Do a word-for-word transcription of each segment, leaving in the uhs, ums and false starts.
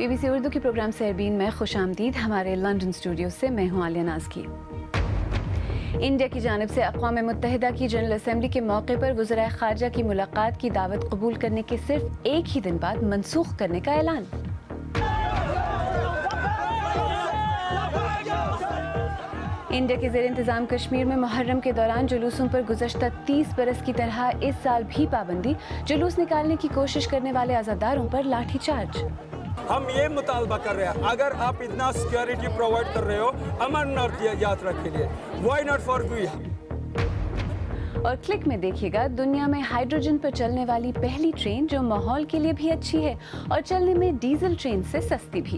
Be B C Urdu کے programme سیربین میں خوش آمدید. ہمارے لندن اسٹوڈیو سے میں ہوں عالیہ ناز کی. انڈیا کی جانب سے اقوام متحدہ کی جنرل اسمبلی کے موقع پر وزرائے خارجہ کی ملاقات کی دعوت قبول کرنے کے صرف ایک ہی دن بعد منسوخ کرنے کا اعلان. انڈیا کے زیر انتظام کشمیر میں محرم کے دوران جلوسوں پر گزشتہ تیس برس کی طرح اس سال بھی پابندی. جلوس نکالنے کی کوشش کرنے والے عزاداروں پر لاٹھی چارج. ہم یہ مطالبہ کر رہے ہیں اگر آپ اتنا سیکیورٹی پرووائڈ کر رہے ہو امرناتھ یاترا کے لیے وائی ناٹ فار گویا. اور کلک میں دیکھیے گا دنیا میں ہائیڈروجن پر چلنے والی پہلی ٹرین جو ماحول کے لیے بھی اچھی ہے اور چلنے میں ڈیزل ٹرین سے سستی بھی.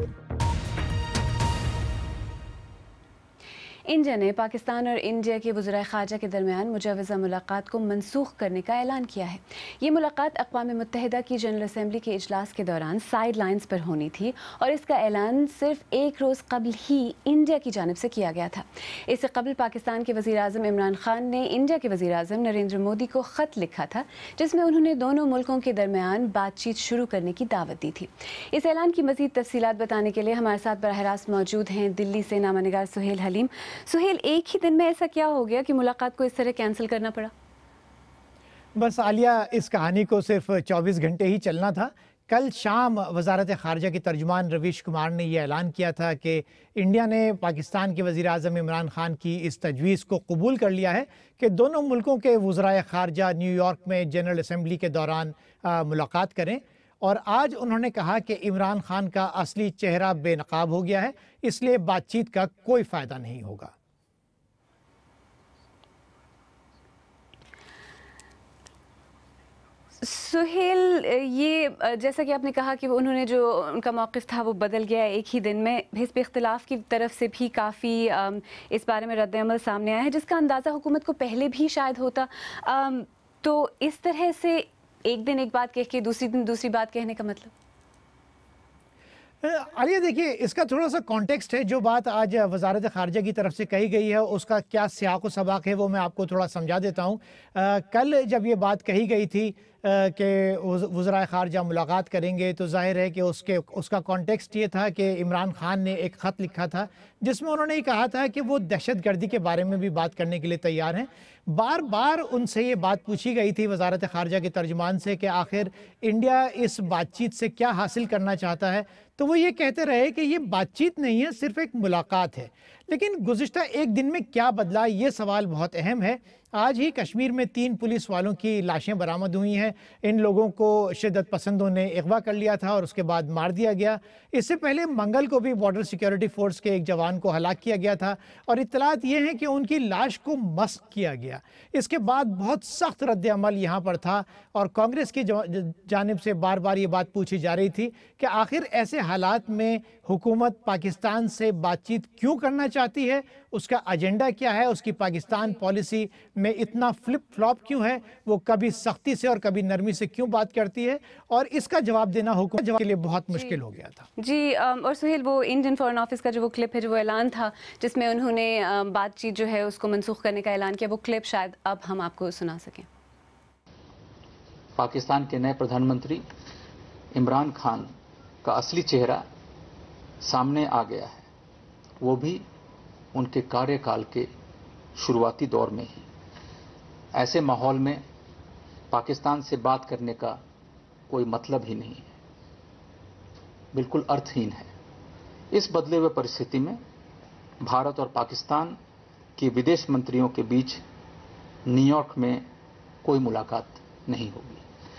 انڈیا نے پاکستان اور انڈیا کے وزرائے خارجہ کے درمیان مجوزہ ملاقات کو منسوخ کرنے کا اعلان کیا ہے. یہ ملاقات اقوام متحدہ کی جنرل اسمبلی کے اجلاس کے دوران سائیڈ لائنز پر ہونی تھی اور اس کا اعلان صرف ایک روز قبل ہی انڈیا کی جانب سے کیا گیا تھا. اس سے قبل پاکستان کے وزیر اعظم عمران خان نے انڈیا کے وزیر اعظم نریندر مودی کو خط لکھا تھا جس میں انہوں نے دونوں ملکوں کے درمیان بات چیت شروع کرنے کی دعوت دی تھی. اس اعلان کی مزید تفصیلات بتانے کے لیے ہمارے ساتھ براہ راست موجود ہیں دلی سے نامہ نگار سہیل حلیم. سہیل، ایک ہی دن میں ایسا کیا ہو گیا کہ ملاقات کو اس طرح کینسل کرنا پڑا؟ بس عالیہ، اس کہانی کو صرف چوبیس گھنٹے ہی چلنا تھا. کل شام وزارت خارجہ کے ترجمان رویش کمار نے یہ اعلان کیا تھا کہ انڈیا نے پاکستان کے وزیر اعظم عمران خان کی اس تجویز کو قبول کر لیا ہے کہ دونوں ملکوں کے وزرائے خارجہ نیو یارک میں جنرل اسمبلی کے دوران ملاقات کریں. اور آج انہوں نے کہا کہ عمران خان کا اصلی چہرہ بے نقاب ہو گیا ہے، اس لیے بات چیت کا کوئی فائدہ نہیں ہوگا. سہیل، یہ جیسا کہ آپ نے کہا کہ انہوں نے جو ان کا موقف تھا وہ بدل گیا ایک ہی دن میں. حزب اختلاف کی طرف سے بھی کافی اس بارے میں رد عمل سامنے آیا ہے جس کا اندازہ حکومت کو پہلے بھی شاید ہوتا. تو اس طرح سے ایک دن ایک بات کہہ کے دوسری دن دوسری بات کہنے کا مطلب؟ عالیہ دیکھیے، اس کا تھوڑا سا کانٹیکسٹ ہے. جو بات آج وزارت خارجہ کی طرف سے کہی گئی ہے اس کا کیا سیاق و سباق ہے وہ میں آپ کو تھوڑا سمجھا دیتا ہوں. کل جب یہ بات کہی گئی تھی کہ وزرائے خارجہ ملاقات کریں گے تو ظاہر ہے کہ اس کے اس کا کانٹیکسٹ یہ تھا کہ عمران خان نے ایک خط لکھا تھا جس میں انہوں نے یہ کہا تھا کہ وہ دہشت گردی کے بارے میں بھی بات کرنے کے لیے تیار ہیں. بار بار ان سے یہ بات پوچھی گئی تھی وزارت خارجہ کے ترجمان سے کہ آخر انڈیا اس بات چیت سے کیا حاصل کرنا چاہتا ہے، تو وہ یہ کہتے رہے کہ یہ بات چیت نہیں ہے، صرف ایک ملاقات ہے. لیکن گزشتہ ایک دن میں کیا بدلا، یہ سوال بہت اہم ہے. آج ہی کشمیر میں تین پولیس والوں کی لاشیں برآمد ہوئی ہیں. ان لوگوں کو شدت پسندوں نے اغوا کر لیا تھا اور اس کے بعد مار دیا گیا. اس سے پہلے منگل کو بھی بارڈر سیکیورٹی فورس کے ایک جوان کو ہلاک کیا گیا تھا اور اطلاعات یہ ہیں کہ ان کی لاش کو مسخ کیا گیا. اس کے بعد بہت سخت رد عمل یہاں پر تھا اور کانگریس کی جانب سے بار بار یہ بات پوچھی جا رہی تھی کہ آخر ایسے حالات میں حکومت پاکستان سے بات چیت کیوں کرنا چاہتی ہے، اس کا ایجنڈا کیا ہے، اس کی پاکستان پالیسی میں اتنا فلپ فلاپ کیوں ہے، وہ کبھی سختی سے اور کبھی نرمی سے کیوں بات کرتی ہے، اور اس کا جواب دینا حکومت کے لیے بہت مشکل ہو گیا تھا. جی، اور سہیل، وہ انڈین فارن آفس کا جو وہ کلپ ہے، جو وہ اعلان تھا جس میں انہوں نے بات چیت جو ہے اس کو منسوخ کرنے کا اعلان کیا، وہ کلپ شاید اب ہم آپ کو سنا سکیں. پاکستان کے نئے پردھان منتری عمران خان کا اصلی چہرہ سامنے آ گیا ہے، وہ بھی ان کے کاریہ کال کے شروعاتی دور میں ہی. ایسے ماحول میں پاکستان سے بات کرنے کا کوئی مطلب ہی نہیں ہے، بالکل ارتھہین ہے. اس بدلے ہوئے پرستھتی میں بھارت اور پاکستان کی ودیش منتریوں کے بیچ نیو یارک میں کوئی ملاقات نہیں ہوگی.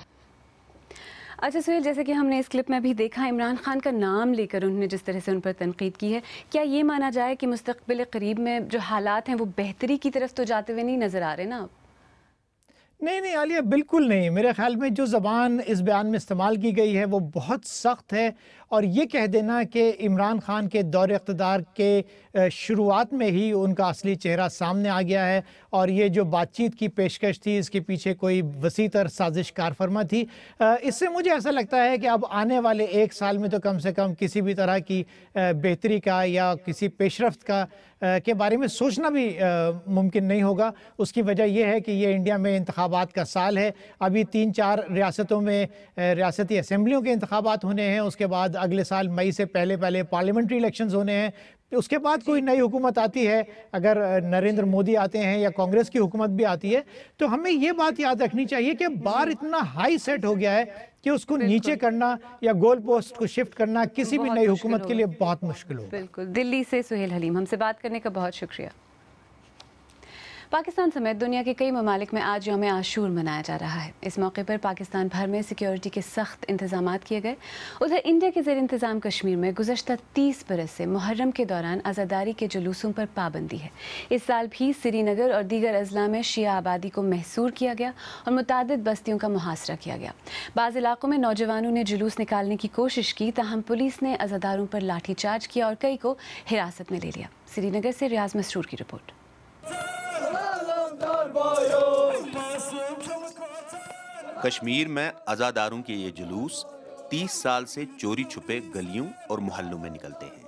اچھا سہیل، جیسے کہ ہم نے اس کلپ میں بھی دیکھا عمران خان کا نام لے کر انہوں نے جس طرح سے ان پر تنقید کی ہے، کیا یہ مانا جائے کہ مستقبل قریب میں جو حالات ہیں وہ بہتری کی طرف تو جاتے ہوئے نہیں نظر آ رہے نا؟ نہیں نہیں عالیہ، بالکل نہیں. میرے خیال میں جو زبان اس بیان میں استعمال کی گئی ہے وہ بہت سخت ہے، اور یہ کہہ دینا کہ عمران خان کے دور اقتدار کے شروعات میں ہی ان کا اصلی چہرہ سامنے آ گیا ہے اور یہ جو بات چیت کی پیشکش تھی اس کے پیچھے کوئی وسیع تر سازش کار فرما تھی. اس سے مجھے ایسا لگتا ہے کہ اب آنے والے ایک سال میں تو کم سے کم کسی بھی طرح کی بہتری کا یا کسی پیش رفت کا کے بارے میں سوچنا بھی ممکن نہیں ہوگا. اس کی وجہ یہ ہے کہ یہ انڈیا میں انتخابات کا سال ہے. ابھی تین چار ریاستوں میں ریاستی اسمبلیوں کے انتخابات ہونے ہیں، اس کے بعد اگلے سال مئی سے پہلے پہلے پارلیمنٹری الیکشنز ہونے ہیں، اس کے بعد کوئی نئی حکومت آتی ہے، اگر نریندر مودی آتے ہیں یا کانگریس کی حکومت بھی آتی ہے، تو ہمیں یہ بات یاد رکھنی چاہیے کہ بار اتنا ہائی سیٹ ہو گیا ہے کہ اس کو نیچے کرنا یا گول پوسٹ کو شفٹ کرنا کسی بھی نئی حکومت کے لیے بہت مشکل ہوگا۔ بالکل۔ دلی سے سہیل حلیم، ہم سے بات کرنے کا بہت شکریہ۔ پاکستان سمیت دنیا کے کئی ممالک میں آج یوم عاشور منایا جا رہا ہے۔ اس موقع پر پاکستان بھر میں سیکیورٹی کے سخت انتظامات کیے گئے۔ ادھر انڈیا کے زیر انتظام کشمیر میں گزشتہ تیس برس سے محرم کے دوران عزاداری کے جلوسوں پر پابندی ہے۔ اس سال بھی سری نگر اور دیگر اضلاع میں شیعہ آبادی کو محصور کیا گیا اور متعدد بستیوں کا محاصرہ کیا گیا۔ بعض علاقوں میں نوجوانوں نے جلوس نکالنے کی کوشش کی، تاہم پولیس نے عزاداروں پر لاٹھی چارج کیا اور کئی کو حراست میں لے لیا۔ سری نگر سے ریاض مسرور کی رپورٹ۔ کشمیر میں عزاداروں کے یہ جلوس تیس سال سے چوری چھپے گلیوں اور محلوں میں نکلتے ہیں۔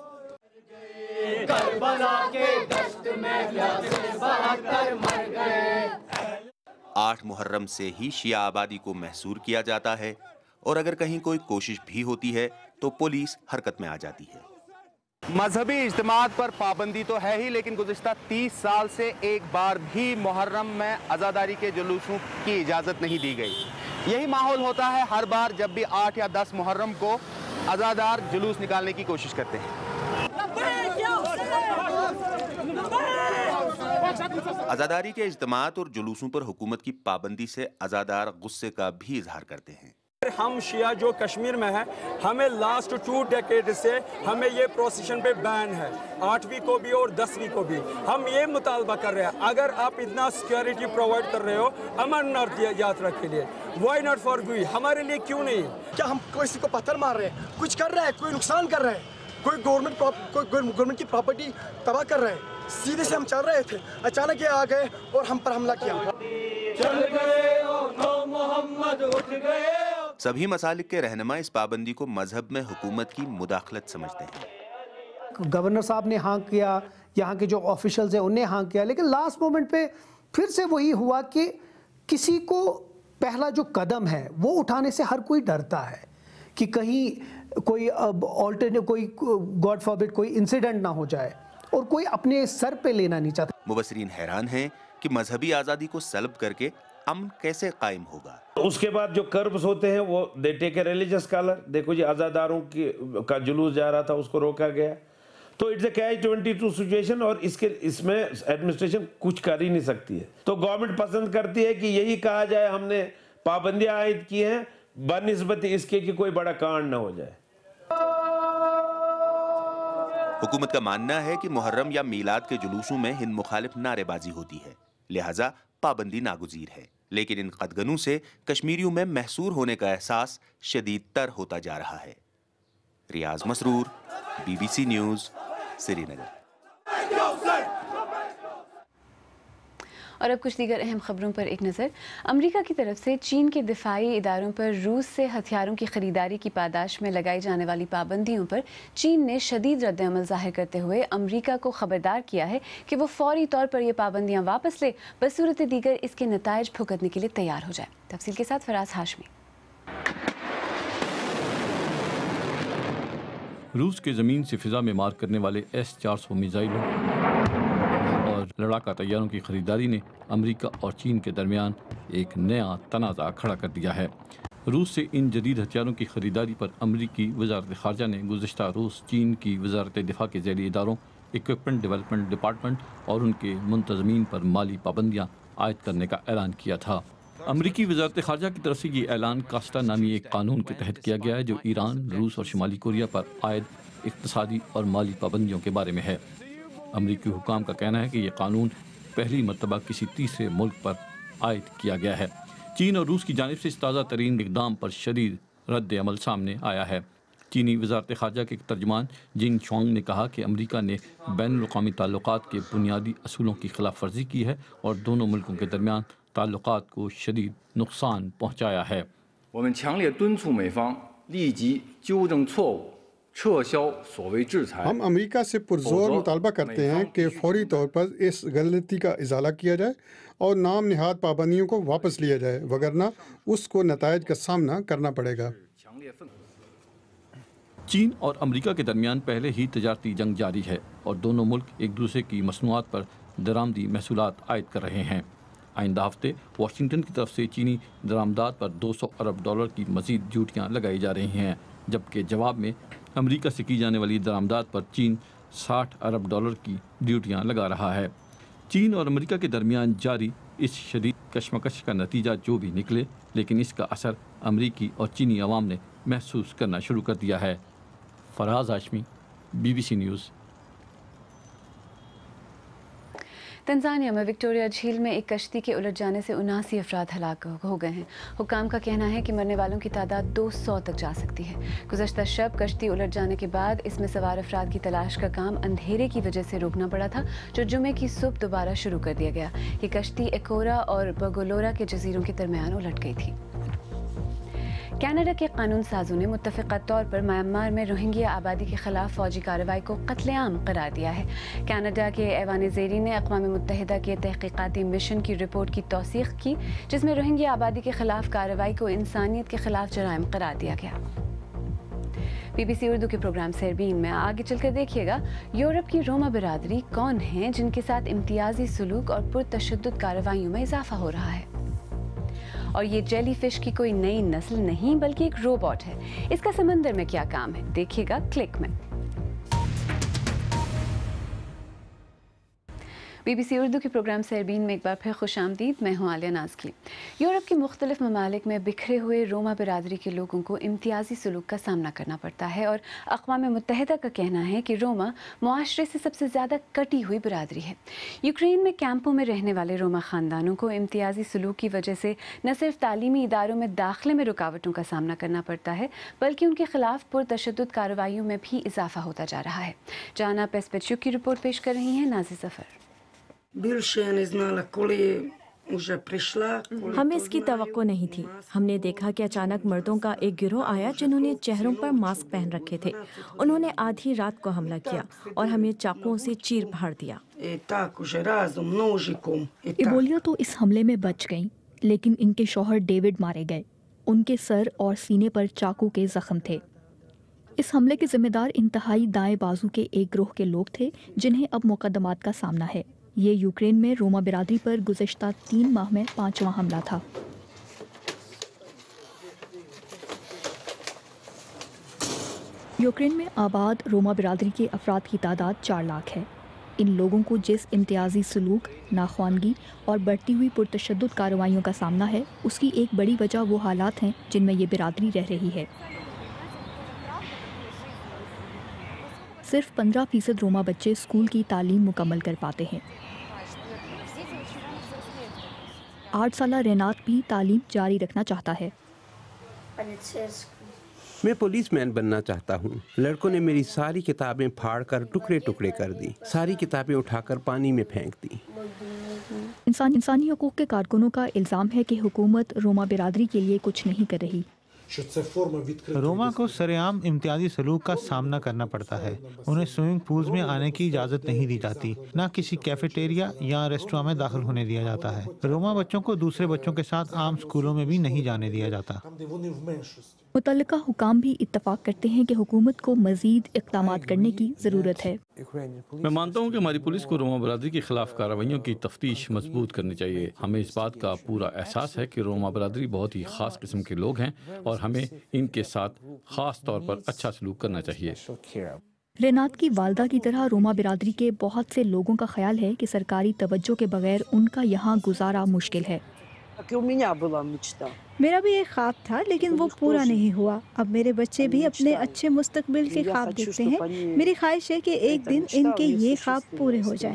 آٹھ محرم سے ہی شیعہ آبادی کو محصور کیا جاتا ہے اور اگر کہیں کوئی کوشش بھی ہوتی ہے تو پولیس حرکت میں آ جاتی ہے۔ مذہبی اجتماعات پر پابندی تو ہے ہی، لیکن گزشتہ تیس سال سے ایک بار بھی محرم میں عزاداری کے جلوسوں کی اجازت نہیں دی گئی۔ یہی ماحول ہوتا ہے ہر بار جب بھی آٹھ یا دس محرم کو عزادار جلوس نکالنے کی کوشش کرتے ہیں۔ عزاداری کے اجتماعات اور جلوسوں پر حکومت کی پابندی سے عزادار غصے کا بھی اظہار کرتے ہیں۔ ہم شیعہ جو کشمیر میں ہیں، ہمیں لاسٹ ٹو ڈیکیڈ سے ہمیں یہ پروسیشن پہ بین ہے، آٹھویں کو بھی اور دسویں کو بھی۔ ہم یہ مطالبہ کر رہے ہیں، اگر آپ اتنا سیکیورٹی پرووائڈ کر رہے ہو امرناتھ یاترا کے لیے، وائی ناٹ فار گوئی، ہمارے لیے کیوں نہیں؟ کیا ہم کسی کو پتھر مار رہے ہیں، کچھ کر رہے ہیں، کوئی نقصان کر رہے ہیں، کوئی گورنمنٹ کوئی گورنمنٹ کی پراپرٹی تباہ کر رہے ہیں؟ سیدھے سے ہم چل رہے تھے، اچانک یہ آ گئے اور ہم پر حملہ کیا۔ چل گئے اور محمد اٹھ گئے۔ سبھی مسالک کے رہنما اس پابندی کو مذہب میں حکومت کی مداخلت سمجھتے ہیں۔ گورنر صاحب نے ہاں کیا، یہاں کے جو آفیشلز ہیں انہیں نے ہاں کیا، لیکن لاسٹ مومنٹ پہ پھر سے وہی ہوا کہ کسی کو پہلا جو قدم ہے وہ اٹھانے سے ہر کوئی ڈرتا ہے کہ کہیں کوئی آلٹرنیٹ کوئی گاڈ فاربڈ کوئی انسیڈنٹ نہ ہو جائے، اور کوئی اپنے سر پہ لینا نہیں چاہتا۔ مبصرین حیران ہیں کہ مذہبی آزادی کو سلب کر کے امن کیسے قائم ہوگا۔ اس کے بعد جو کربز ہوتے ہیں وہ دے ٹیک اے ریلیجس کالر، دیکھو جی عزاداروں کا جلوس جا رہا تھا، اس کو روکا گیا، تو it's a catch twenty two situation, اور اس کے اس میں ایڈمنسٹریشن کچھ کر ہی نہیں سکتی ہے۔ تو گورنمنٹ پسند کرتی ہے کہ یہی کہا جائے ہم نے پابندیاں عائد کی ہیں بنسبت اس کے کہ کوئی بڑا کانڈ نہ ہو جائے۔ حکومت کا ماننا ہے کہ محرم یا میلاد کے جلوسوں میں ہند مخالف نعرے بازی ہوتی ہے، لہٰذا پابندی ناگزیر ہے، لیکن ان قدغنوں سے کشمیریوں میں محصور ہونے کا احساس شدید تر ہوتا جا رہا ہے۔ Riaz Masroor, B B C news, Srinagar. اور اب کچھ دیگر اہم خبروں پر ایک نظر۔ امریکہ کی طرف سے چین کے دفاعی اداروں پر روس سے ہتھیاروں کی خریداری کی پاداش میں لگائی جانے والی پابندیوں پر چین نے شدید رد عمل ظاہر کرتے ہوئے امریکہ کو خبردار کیا ہے کہ وہ فوری طور پر یہ پابندیاں واپس لے، بصورت دیگر اس کے نتائج بھگتنے کے لیے تیار ہو جائے۔ تفصیل کے ساتھ فراز ہاشمی۔ روس کے زمین سے فضا میں مار کرنے والے ایس چار سو میزائلوں اور لڑاکا طیاروں کی خریداری نے امریکہ اور چین کے درمیان ایک نیا تنازع کھڑا کر دیا ہے۔ روس سے ان جدید ہتھیاروں کی خریداری پر امریکی وزارت خارجہ نے گزشتہ روز چین کی وزارت دفاع کے ذیلی اداروں، اکوپمنٹ ڈیولپمنٹ ڈپارٹمنٹ اور ان کے منتظمین پر مالی پابندیاں عائد کرنے کا اعلان کیا تھا۔ امریکی وزارت خارجہ کی طرف سے یہ اعلان کاسٹا نامی ایک قانون کے تحت کیا گیا ہے جو ایران، روس اور شمالی کوریا پر عائد اقتصادی اور مالی پابندیوں کے بارے میں ہے۔ امریکی حکام کا کہنا ہے کہ یہ قانون پہلی مرتبہ کسی تیسرے ملک پر عائد کیا گیا ہے۔ چین اور روس کی جانب سے اس تازہ ترین اقدام پر شدید رد عمل سامنے آیا ہے۔ چینی وزارت خارجہ کے ترجمان جنگ شوانگ نے کہا کہ امریکہ نے بین الاقوامی تعلقات کے بنیادی اصولوں کی خلاف ورزی کی ہے اور دونوں ملکوں کے درمیان تعلقات کو شدید نقصان پہنچایا ہے۔ ہم امریکہ سے پرزور مطالبہ کرتے ہیں کہ فوری طور پر اس غلطی کا ازالہ کیا جائے اور نام نہاد پابندیوں کو واپس لیا جائے، وگرنہ اس کو نتائج کا سامنا کرنا پڑے گا۔ چین اور امریکہ کے درمیان پہلے ہی تجارتی جنگ جاری ہے اور دونوں ملک ایک دوسرے کی مصنوعات پر درآمدی محصولات عائد کر رہے ہیں۔ آئندہ ہفتے واشنگٹن کی طرف سے چینی درآمدات پر دو سو ارب ڈالر کی مزید ڈیوٹیاں لگائی جا رہی ہیں، جبکہ جواب میں امریکہ سے کی جانے والی درآمدات پر چین ساٹھ ارب ڈالر کی ڈیوٹیاں لگا رہا ہے۔ چین اور امریکہ کے درمیان جاری اس شدید کشمکش کا نتیجہ جو بھی نکلے، لیکن اس کا اثر امریکی اور چینی عوام نے محسوس کرنا شروع کر دیا ہے۔ Faraz Hashmi, B B C news. Tanzania میں وکٹوریہ جھیل میں ایک کشتی کے الٹ جانے سے اناسی افراد ہلاک ہو گئے ہیں۔ حکام کا کہنا ہے کہ مرنے والوں کی تعداد دو سو تک جا سکتی ہے۔ گزشتہ شب کشتی الٹ جانے کے بعد اس میں سوار افراد کی تلاش کا کام اندھیرے کی وجہ سے روکنا پڑا تھا، جو جمعے کی صبح دوبارہ شروع کر دیا گیا۔ یہ کشتی ایکورا اور بگولورا کے جزیروں کے درمیان الٹ گئی تھی۔ کینیڈا کے قانون سازوں نے متفقہ طور پر میانمار میں روہنگیا آبادی کے خلاف فوجی کارروائی کو قتل عام قرار دیا ہے۔ کینیڈا کے ایوان زیریں نے اقوام متحدہ کے تحقیقاتی مشن کی رپورٹ کی توثیق کی، جس میں روہنگیا آبادی کے خلاف کارروائی کو انسانیت کے خلاف جرائم قرار دیا گیا۔ بی بی سی اردو کے پروگرام سیربین میں آگے چل کر دیکھیے گا، یورپ کی روما برادری کون ہیں جن کے ساتھ امتیازی سلوک اور پرتشدد کارروائیوں میں اضافہ ہو رہا ہے۔ اور یہ جیلی فش کی کوئی نئی نسل نہیں بلکہ ایک روبوٹ ہے۔ اس کا سمندر میں کیا کام ہے، دیکھیے گا کلک میں۔ بی بی سی اردو کے پروگرام سیربین میں ایک بار پھر خوش آمدید، میں ہوں عالیہ نازکی۔ یورپ کے مختلف ممالک میں بکھرے ہوئے روما برادری کے لوگوں کو امتیازی سلوک کا سامنا کرنا پڑتا ہے، اور اقوام متحدہ کا کہنا ہے کہ روما معاشرے سے سب سے زیادہ کٹی ہوئی برادری ہے۔ یوکرین میں کیمپوں میں رہنے والے روما خاندانوں کو امتیازی سلوک کی وجہ سے نہ صرف تعلیمی اداروں میں داخلے میں رکاوٹوں کا سامنا کرنا پڑتا ہے، بلکہ ان کے خلاف پرتشدد کارروائیوں میں بھی اضافہ ہوتا جا رہا ہے۔ جانا پیسپیچو کی رپورٹ پیش کر رہی ہیں نازی ظفر۔ ہمیں اس کی توقع نہیں تھی۔ ہم نے دیکھا کہ اچانک مردوں کا ایک گروہ آیا جنہوں نے چہروں پر ماسک پہن رکھے تھے۔ انہوں نے آدھی رات کو حملہ کیا اور ہمیں چاقوؤں سے چیر پھاڑ دیا۔ ایبولیا تو اس حملے میں بچ گئیں، لیکن ان کے شوہر ڈیوڈ مارے گئے۔ ان کے سر اور سینے پر چاقو کے زخم تھے۔ اس حملے کے ذمہ دار انتہائی دائیں بازو کے ایک گروہ کے لوگ تھے جنہیں اب مقدمات کا سامنا ہے۔ یہ یوکرین میں روما برادری پر گزشتہ تین ماہ میں پانچواں حملہ تھا۔ یوکرین میں آباد روما برادری کے افراد کی تعداد چار لاکھ ہے۔ ان لوگوں کو جس امتیازی سلوک، ناخواندگی اور بڑھتی ہوئی پرتشدد کارروائیوں کا سامنا ہے، اس کی ایک بڑی وجہ وہ حالات ہیں جن میں یہ برادری رہ رہی ہے۔ صرف پندرہ فیصد روما بچے اسکول کی تعلیم مکمل کر پاتے ہیں۔ آٹھ سالہ رینات بھی تعلیم جاری رکھنا چاہتا ہے۔ میں پولیس مین بننا چاہتا ہوں۔ لڑکوں نے میری ساری کتابیں پھاڑ کر ٹکڑے ٹکڑے کر دی، ساری کتابیں اٹھا کر پانی میں پھینک دی۔ انسان انسانی حقوق کے کارکنوں کا الزام ہے کہ حکومت روما برادری کے لیے کچھ نہیں کر رہی۔ روما کو سرعام امتیازی سلوک کا سامنا کرنا پڑتا ہے۔ انہیں سوئمنگ پولز میں آنے کی اجازت نہیں دی جاتی، نہ کسی کیفیٹیریا یا ریسٹوراں میں داخل ہونے دیا جاتا ہے۔ روما بچوں کو دوسرے بچوں کے ساتھ عام سکولوں میں بھی نہیں جانے دیا جاتا۔ متعلقہ حکام بھی اتفاق کرتے ہیں کہ حکومت کو مزید اقدامات کرنے کی ضرورت ہے۔ میں مانتا ہوں کہ ہماری پولیس کو روما برادری کے خلاف کارروائیوں کی تفتیش مضبوط کرنی چاہیے۔ ہمیں اس بات کا پورا احساس ہے کہ روما برادری بہت ہی خاص قسم کے لوگ ہیں اور ہمیں ان کے ساتھ خاص طور پر اچھا سلوک کرنا چاہیے۔ رینات کی والدہ کی طرح روما برادری کے بہت سے لوگوں کا خیال ہے کہ سرکاری توجہ کے بغیر ان کا یہاں گزارا مشکل ہے۔ میرا بھی ایک خواب تھا لیکن وہ پورا نہیں ہوا۔ اب میرے بچے بھی اپنے اچھے مستقبل کے خواب دیکھتے ہیں۔ میری خواہش ہے کہ ایک دن ان کے یہ خواب پورے ہو جائیں۔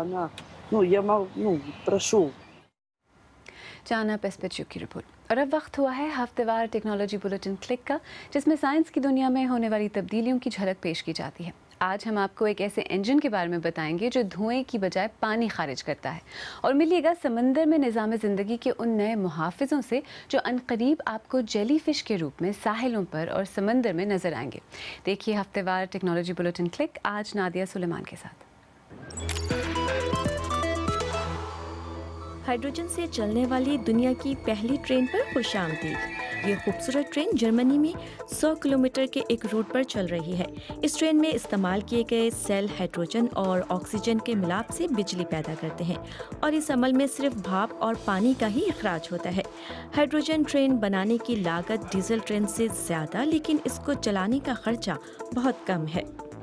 جانا پیسپیچو کی رپورٹ۔ اور اب وقت ہوا ہے ہفتہ وار ٹیکنالوجی بلیٹن کلک کا، جس میں سائنس کی دنیا میں ہونے والی تبدیلیوں کی جھلک پیش کی جاتی ہے۔ آج ہم آپ کو ایک ایسے انجن کے بارے میں بتائیں گے جو دھوئیں کی بجائے پانی خارج کرتا ہے، اور ملیے گا سمندر میں نظام زندگی کے ان نئے محافظوں سے جو عنقریب آپ کو جیلی فش کے روپ میں ساحلوں پر اور سمندر میں نظر آئیں گے۔ دیکھیے ہفتہ وار ٹیکنالوجی بلیٹن کلک آج نادیہ سلیمان کے ساتھ۔ ہائیڈروجن سے چلنے والی دنیا کی پہلی ٹرین پر خوش آمدید۔ ये खूबसूरत ट्रेन जर्मनी में सौ किलोमीटर के एक रूट पर चल रही है। इस ट्रेन में इस्तेमाल किए गए सेल हाइड्रोजन और ऑक्सीजन के मिलाप से बिजली पैदा करते हैं और इस अमल में सिर्फ भाप और पानी का ही इखराज होता है। हाइड्रोजन ट्रेन बनाने की लागत डीजल ट्रेन से ज़्यादा, लेकिन इसको चलाने का खर्चा बहुत कम है।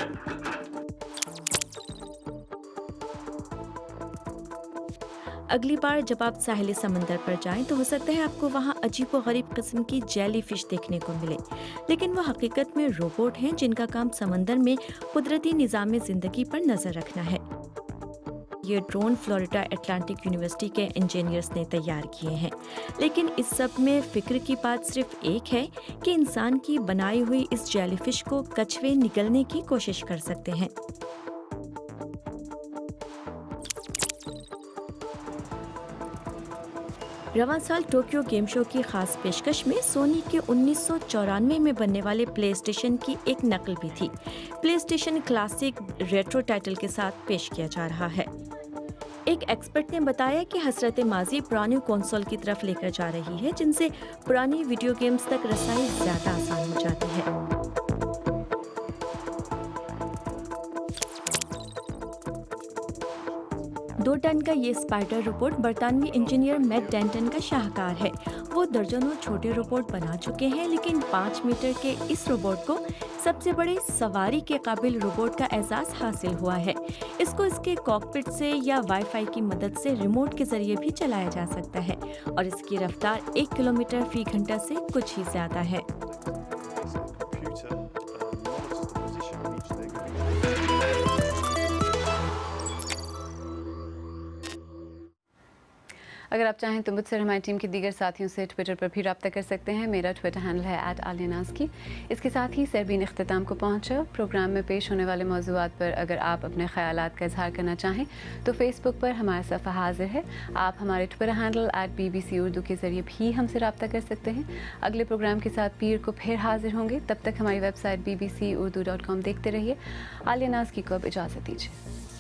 अगली बार जब आप साहिली समंदर पर जाएं तो हो सकता है आपको वहां अजीबोगरीब किस्म की जेली फिश देखने को मिले, लेकिन वो हकीकत में रोबोट हैं जिनका काम समंदर में कुदरती निज़ाम ज़िंदगी पर नज़र रखना है। ये ड्रोन फ्लोरिडा अटलांटिक यूनिवर्सिटी के इंजीनियर्स ने तैयार किए हैं, लेकिन इस सब में फ़िक्र की बात सिर्फ एक है कि इंसान की बनाई हुई इस जेलीफिश को कछुए निगलने की कोशिश कर सकते हैं। रवां साल टोक्यो गेम शो की खास पेशकश में सोनी के उन्नीस सौ चौरानवे में बनने वाले प्ले स्टेशन की एक नकल भी थी। PlayStation classic retro title के साथ पेश किया जा रहा है। एक एक्सपर्ट ने बताया कि हसरत माजी पुरानी कंसोल की तरफ लेकर जा रही है, जिनसे पुरानी वीडियो गेम्स तक रसाई ज़्यादा आसान हो जाती है। दो टन का ये स्पाइडर रोबोट बरतानवी इंजीनियर मैट डेंटन का शाहकार है। वो दर्जनों छोटे रोबोट बना चुके हैं, लेकिन पाँच मीटर के इस रोबोट को सबसे बड़े सवारी के काबिल रोबोट का एहसास हासिल हुआ है। इसको इसके कॉकपिट से या वाईफाई की मदद से रिमोट के जरिए भी चलाया जा सकता है और इसकी रफ्तार एक किलोमीटर फी घंटा से कुछ ही ज्यादा है। अगर आप चाहें तो मुझसे हमारी टीम के दीगर साथियों से ट्विटर पर भी रब्ता कर सकते हैं। मेरा ट्विटर हैंडल है एट आलियानाज की। इसके साथ ही सैरबीन इख्तिताम को पहुंचा। प्रोग्राम में पेश होने वाले मौज़ूआत पर अगर आप अपने ख्यालात का इजहार करना चाहें तो फेसबुक पर हमारा सफ़ा हाजिर है। आप हमारे Twitter handle at B B C Urdu के ज़रिए भी हमसे रब्ता कर सकते हैं। अगले प्रोग्राम के साथ पीर को फिर हाजिर होंगे। तब तक हमारी website B B C Urdu dot com देखते रहिए। आलियानाज की को अब इजाज़त दीजिए।